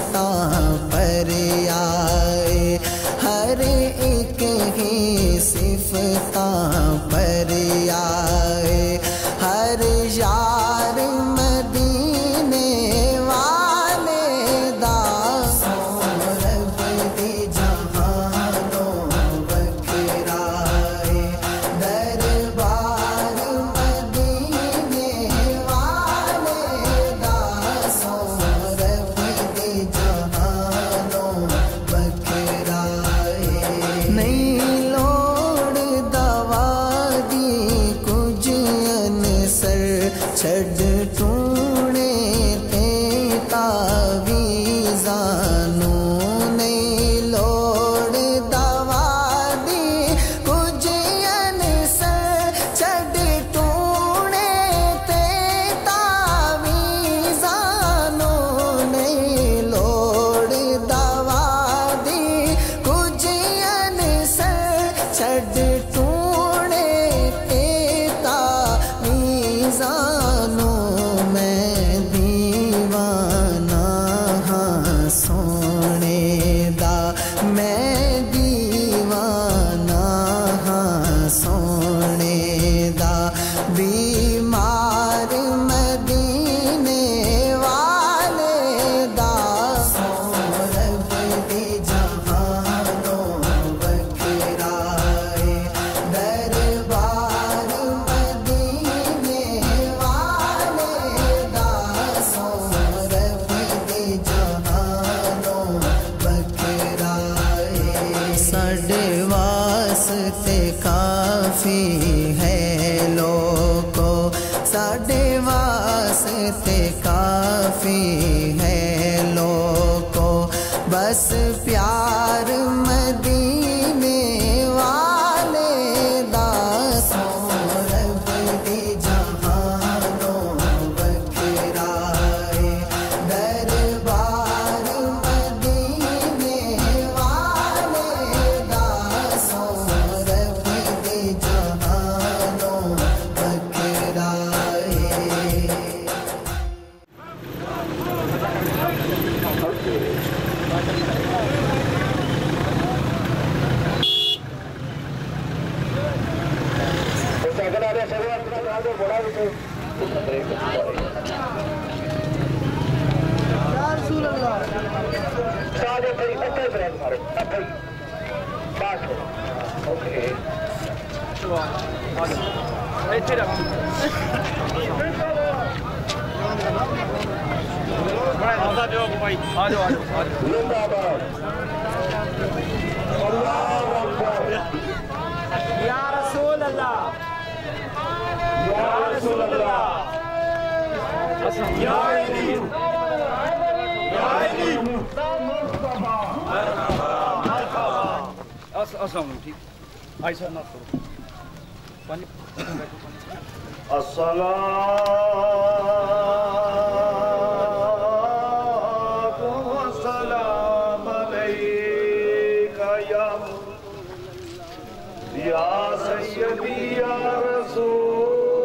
صفتاں پر آئے، ہر ایک ہی صفتاں پر آئے، ہر یار مدینے والے دا رب دی جہانوں بکرائے، دربار مدینے والے دا رب دی جہانوں بکرائے، نہیں لوڑ دوا دی کچھ انسر چھڈ ٹونے تے تعویذانوں، نہیں لوڑ دوا دی کچھ انسر چھڈ ٹونے تے تعویذانوں، نہیں لوڑ دوا دی کچھ انسر چھڈ ٹونے تے تعویذانوں، میں دیوانہ ہاں سونے دا، میں دیوانہ ہاں سونے دا، بیمار مدینے والے دا رب دی جہانوں بکرائے، دربار مدینے والے دا رب دی جہانوں بکرائے، ساڈے واسطے کافی ہے لوگو، ساڈے واسطے کافی ہے لوگو، بس پیار مدینے والے دا رب دی جہانوں بکرائے، دربار مدینے والے دا رب دی جہانوں بکرائے۔ یا رسول اللہ، یا رسول اللہ، یا علی، یا علی، السلام علیکم، ٹھیک آئی سر نہ کرو السلام علیکہ یا سیدی یا رسول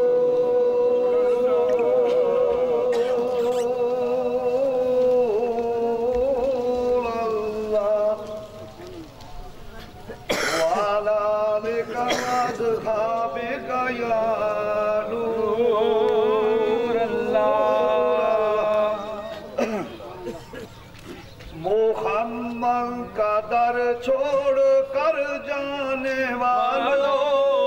اللہ، وعلی آلک واصحابک یا نور اللہ، محمد کا در چھوڑ کر جانے والوں،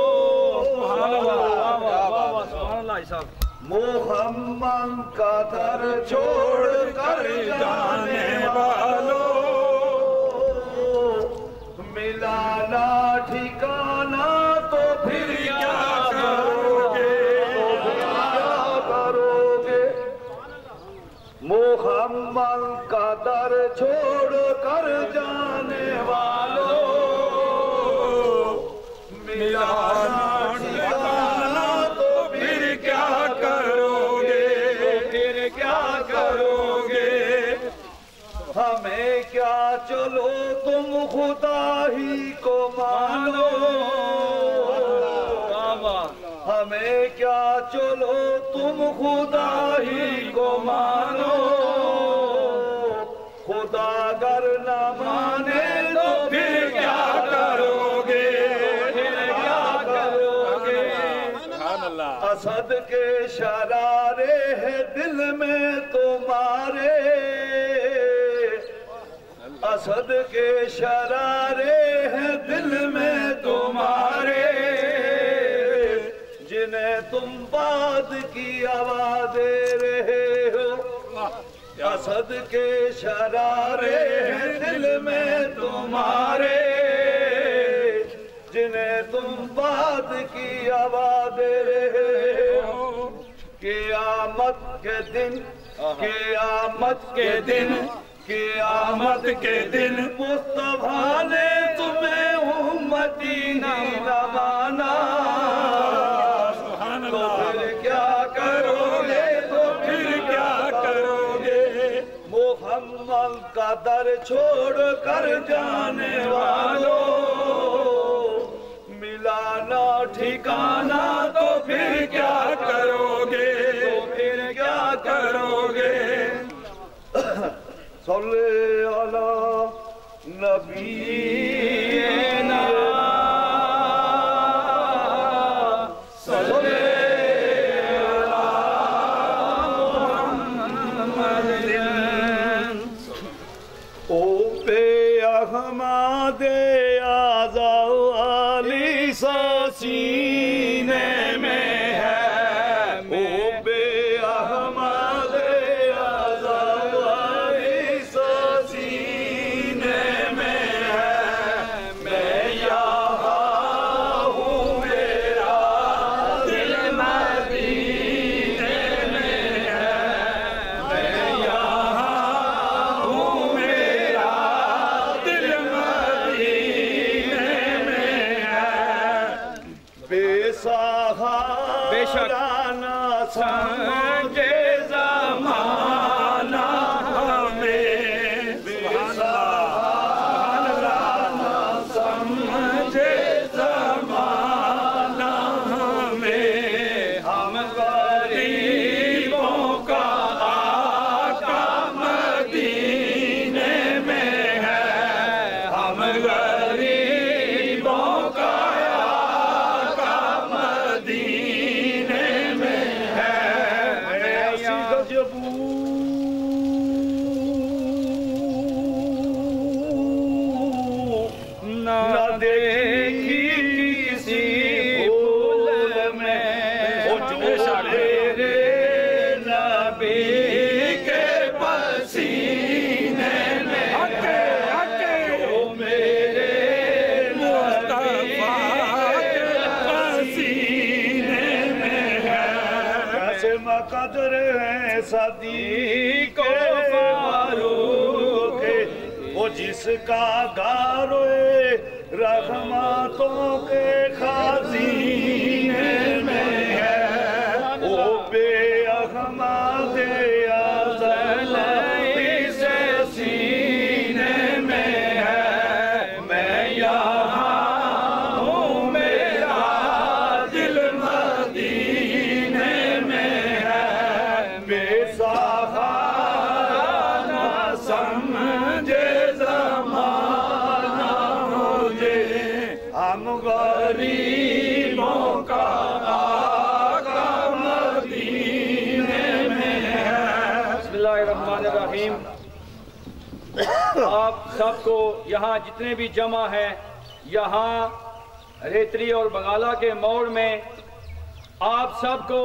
محمد کا در چھوڑ کر جانے والوں، ملا نہ ٹھکانہ تو پھر کیا کرو گے، محمد کا در چھوڑ کر جانے والوں، ملا نہ ٹھکانہ تو پھر کیا کرو گے، پھر کیا کرو گے، ہمیں کیا چلو تم خدا ہی کو مانو، ہمیں کیا چلو تم خدا ہی کو مانو، خدا خدا اگر نہ مانے تو پھر کیا کرو گے؟ اسد کے شرارے ہیں دل میں تمہارے، اسد کے شرارے ہیں دل میں تمہارے، جنہیں تم بات کی آواز دے رہے ہو۔ اسد کے شرارے ہیں دل میں تمہارے، جنہیں تم بات کی آواز دے رہے ہو۔ قیامت کے دن، قیامت کے دن، قیامت کے دن مصطفیٰ نے تمہیں امتی نہیں مانا، تو پھر کیا کرو گے؟ تو پھر کیا کرو گے؟ محمد کا در چھوڑ کر جانے والوں، ملانا ٹھکانا تو پھر کیا کرو گے؟ تو پھر کیا کرو گے؟ صلی علی نبینا صلی علی محمد۔ او پہ احمد آزا علی سا سینے میں ہے، او پہ احمد آزا علی سا سینے میں ہے، میں یہاں ہوں میرا دل مدینے میں ہے، میں یہاں ہوں میرا دل مدینے میں ہے، بے سہارا نہ سمجھے زمانہ ہمیں، بے سہارا نہ سمجھے زمانہ ہمیں، ہم غریبوں کا آقا مدینے میں ہے، ہم غریبوں کا آقا مدینے میں ہے۔ ایسی گجبو نہ دیکھی کسی پھول میں، جو میرے نبی کے پسینے میں ہے، جو میرے مصطفیٰ کے پسینے میں ہے۔ کیسے مقدر ہے صدیق و فاروق، وہ جس کا گاروئے رحمتوں کے خزینے میں ہے، وہ بے احمد ازل سے سینے میں ہے، میں یہاں ہوں میرا دل مدینے میں ہے، بے سہارا نہ سمجھے زمانہ مجھے، ہم غریبوں کا آقا مدینے میں ہے۔ بسم اللہ الرحمن الرحیم۔ آپ سب کو یہاں جتنے بھی جمع ہیں، یہاں ریتری اور بنگالہ کے موڑ میں آپ سب کو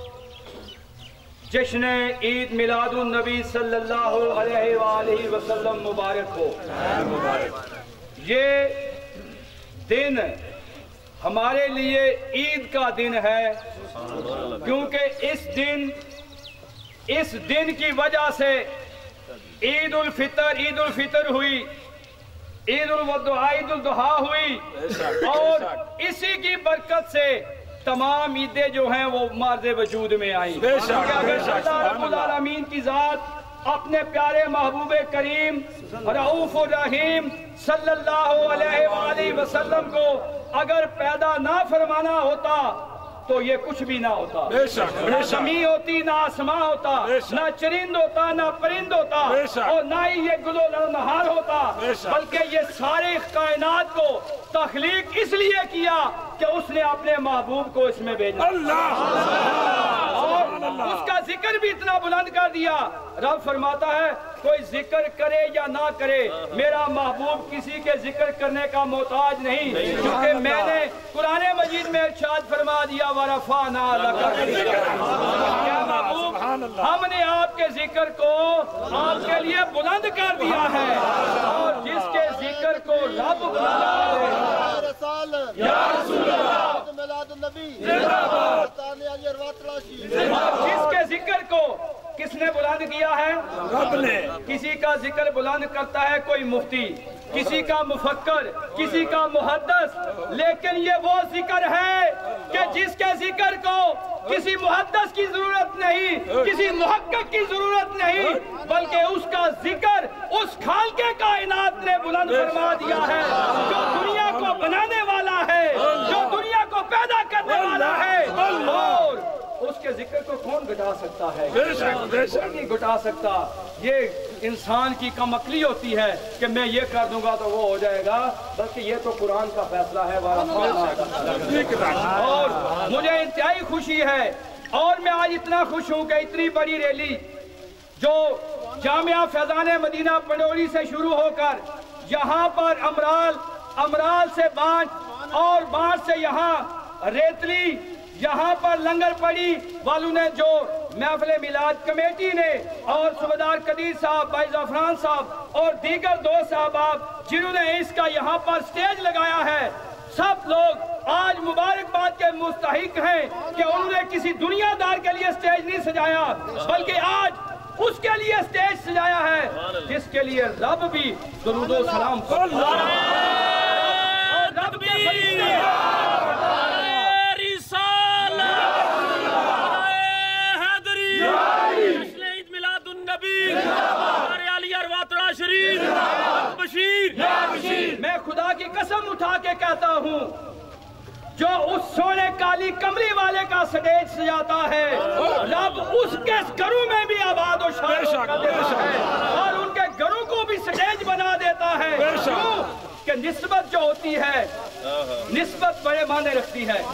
جشن عید میلاد النبی صلی اللہ علیہ وآلہ وسلم مبارک ہو۔ یہ دن ہمارے لیے عید کا دن ہے، کیونکہ اس دن کی وجہ سے عید الفطر ہوئی، عید الضحیٰ ہوئی، اور اسی کی برکت سے تمام عیدیں جو ہیں وہ مارز وجود میں آئیں۔ اللہ رب العالمین کی ذات اپنے پیارے محبوب کریم رؤوف الرحیم صلی اللہ علیہ وآلہ وسلم کو اگر پیدا نہ فرمانا ہوتا تو یہ کچھ بھی نہ ہوتا، بے شک، بے نہ شک۔ زمین ہوتی، نہ آسمان ہوتا، بے شک۔ نہ چرند ہوتا، نہ پرند ہوتا، بے شک۔ اور نہ ہی یہ گل و نہار ہوتا، بے شک۔ بلکہ یہ سارے کائنات کو تخلیق اس لیے کیا کہ اس نے اپنے محبوب کو اس میں بھیجا، اللہ اور اس کا ذکر بھی اتنا بلند کر دیا۔ رب فرماتا ہے کوئی ذکر کرے یا نہ کرے، میرا محبوب کسی کے ذکر کرنے کا محتاج نہیں، کیونکہ میں نے قرآن مجید میں ارشاد فرما دیا وَرَفَعْنَا لَكَ ذِكْرَكَ، یا محبوب ہم نے آپ کے ذکر کو آپ کے لیے بلند کر دیا ہے، اور جس کے ذکر کو رب بلند کرے، یا رسول اللہ میلاد النبی جس کے ذکر کو کس نے بلند کیا ہے؟ رب نے۔ کسی کا ذکر بلند کرتا ہے کوئی مفتی، کسی کا مفکر، کسی کا محدث، لیکن یہ وہ ذکر ہے کہ جس کے ذکر کو کسی محدث کی ضرورت نہیں، کسی محقق کی ضرورت نہیں، بلکہ اس کا ذکر اس خالق کائنات نے بلند فرما دیا ہے، جو دنیا کو بنانے والا ہے، جو دنیا کو پیدا کرنے والا ہے، اور اس کے ذکر کو کون گھٹا سکتا ہے؟ بے شک، بے شک۔ کوئی نہیں گھٹا سکتا۔ یہ انسان کی کم عقلی ہوتی ہے کہ میں یہ کر دوں گا تو وہ ہو جائے گا، بلکہ یہ تو قرآن کا فیصلہ ہے۔ اور مجھے انتہائی خوشی ہے، اور میں آج اتنا خوش ہوں کہ اتنی بڑی ریلی جو جامعہ فیضان مدینہ پنڈوری سے شروع ہو کر یہاں پر امرال سے بانٹ، اور بانٹ سے یہاں ریتلی، یہاں پر لنگر پڑی والوں نے، جو محفل میلاد کمیٹی نے، اور صوبیدار قدیر صاحب، بھائی زعفران صاحب اور دیگر دوست احباب جنہوں نے اس کا یہاں پر سٹیج لگایا ہے، سب لوگ آج مبارکباد کے مستحق ہیں کہ انہوں نے کسی دنیا دار کے لیے سٹیج نہیں سجایا، بلکہ آج اس کے لیے سٹیج سجایا ہے جس کے لیے رب بھی درود و سلام کرتا ہے، اور رب کے فرشتے میں خدا کی قسم اٹھا کے کہتا ہوں، جو اس سونے کالی کمری والے کا سٹیج سجاتا ہے، رب اس کے گھروں میں بھی آباد و شاد کر دیتا ہے، اور ان کے گھروں کو بھی سٹیج بنا دیتا ہے۔ کیوں کہ نسبت جو ہوتی ہے، نسبت بڑے معنی رکھتی ہے،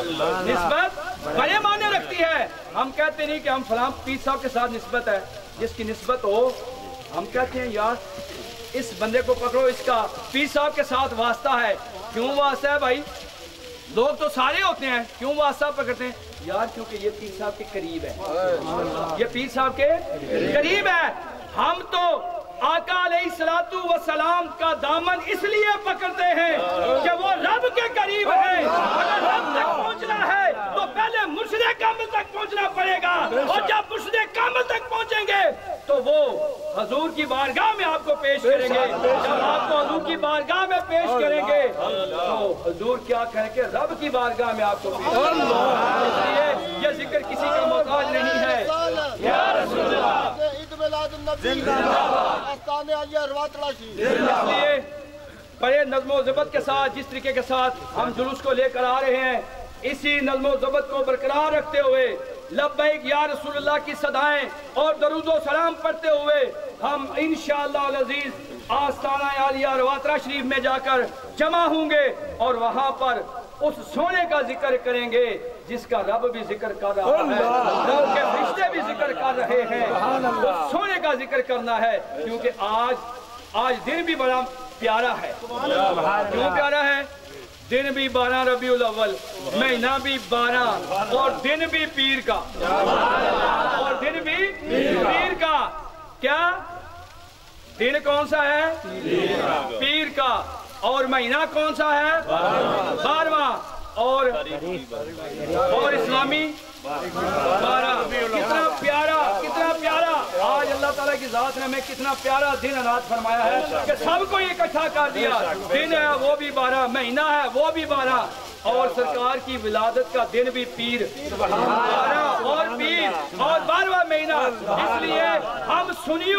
نسبت بڑے معنی رکھتی ہے۔ ہم کہتے نہیں کہ ہم فلاں پیر صاحب کے ساتھ نسبت ہے، جس کی نسبت ہو ہم کہتے ہیں یار اس بندے کو پکڑو، اس کا پیر صاحب کے ساتھ واسطہ ہے۔ کیوں واسطہ ہے بھائی؟ لوگ تو سارے ہوتے ہیں، کیوں واسطہ پکڑتے ہیں؟ یار کیونکہ یہ پیر صاحب کے قریب ہے، یہ پیر صاحب کے قریب ہے۔ ہم تو آقا علیہ السلام کا دامن اس لیے پکڑتے ہیں کہ وہ رب کے قریب ہے۔ اگر رب تک پہنچنا ہے تو پہلے مرشد کامل تک پہنچنا پڑے گا، اور جب مرشد کامل تک پہنچیں گے تو وہ حضور کی بارگاہ میں آپ کو پیش کریں گے۔ جب آپ کو حضور کی بارگاہ میں پیش کریں گے تو حضور کیا کہیں کہ رب کی بارگاہ میں آپ کو پیش کریں گے۔ اس لیے یہ ذکر کسی کا محتاج نہیں ہے۔ یا رسول اللہ، عید میلاد النبی آستان علی اروات راشد۔ اس لیے بڑے نظم و ضبط کے ساتھ، جس طریقے کے ساتھ ہم جلوس کو لے کر آ رہے ہیں، اسی نظم و ضبط کو برقرار رکھتے ہوئے لبیک یا رسول اللہ کی صدائیں اور درود و سلام پڑھتے ہوئے ہم انشاءاللہ العزیز آستانہ عالیہ رواترا شریف میں جا کر جمع ہوں گے، اور وہاں پر اس سونے کا ذکر کریں گے جس کا رب بھی ذکر کر رہا ہے، رب کے فرشتے بھی ذکر کر رہے ہیں۔ اس سونے کا ذکر کرنا ہے، کیونکہ آج دن بھی بڑا پیارا ہے۔ کیوں پیارا ہے؟ دن بھی 12 ربیع الاول، مہینہ بھی 12، اور دن بھی پیر کا، اور دن بھی پیر کا۔ کیا دن کون سا ہے؟ پیر کا۔ اور مہینہ کون سا ہے؟ 12واں۔ اور اسلامی 12۔ کتنا پیارا، کتنا پیارا! آج اللہ تعالیٰ کی ذات نے ہمیں کتنا پیارا دن عنایت فرمایا ہے کہ سب کو اکٹھا کر دیا۔ دن ہے وہ بھی 12، مہینہ ہے وہ بھی 12، اور سرکار کی ولادت کا دن بھی پیر 12 اور پیر اور 12واں مہینہ۔ اس لیے ہم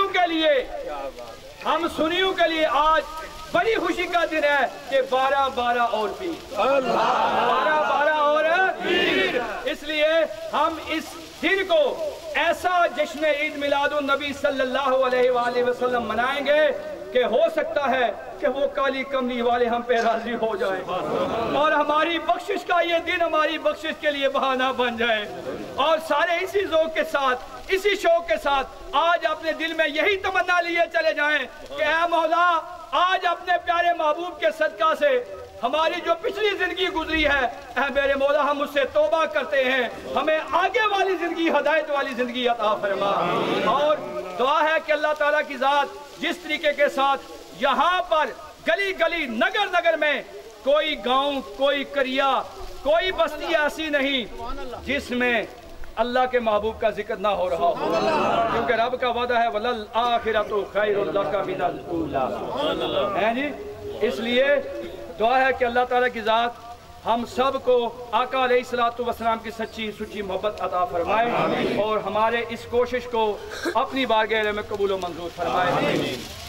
سنیوں کے لیے آج بڑی خوشی کا دن ہے کہ 12 اور پیر، 12 اور پیر۔ اس لیے ہم اس دن کو ایسا جشن عید میلاد النبی صلی اللہ علیہ وآلہ وسلم منائیں گے کہ ہو سکتا ہے کہ وہ کالی کملی والے ہم پہ راضی ہو جائیں اور ہماری بخشش کا یہ دن ہماری بخشش کے لیے بہانہ بن جائے، اور سارے اسی ذوق کے ساتھ اسی شوق کے ساتھ آج اپنے دل میں یہی تمنا لیے چلے جائیں کہ اے مولا آج اپنے پیارے محبوب کے صدقہ سے ہماری جو پچھلی زندگی گزری ہے اے میرے مولا ہم اس سے توبہ کرتے ہیں، ہمیں آگے والی زندگی ہدایت والی زندگی عطا فرما، اور دعا ہے کہ اللہ تعالیٰ کی ذات جس طریقے کے ساتھ یہاں پر گلی گلی نگر نگر میں کوئی گاؤں کوئی قریہ کوئی بستی ایسی نہیں جس میں اللہ کے محبوب کا ذکر نہ ہو رہا ہو، کیونکہ رب کا وعدہ ہے وَلَلْآخِرَةُ خَيْرٌ لَكَ مِنَ الْأُولَىٰ، ہیں جی۔ اس لیے دعا ہے کہ اللہ تعالیٰ کی ذات ہم سب کو آقا علیہ الصلوۃ والسلام کی سچی سچی محبت عطا فرمائے اور ہمارے اس کوشش کو اپنی بارگاہ میں قبول و منظور فرمائے۔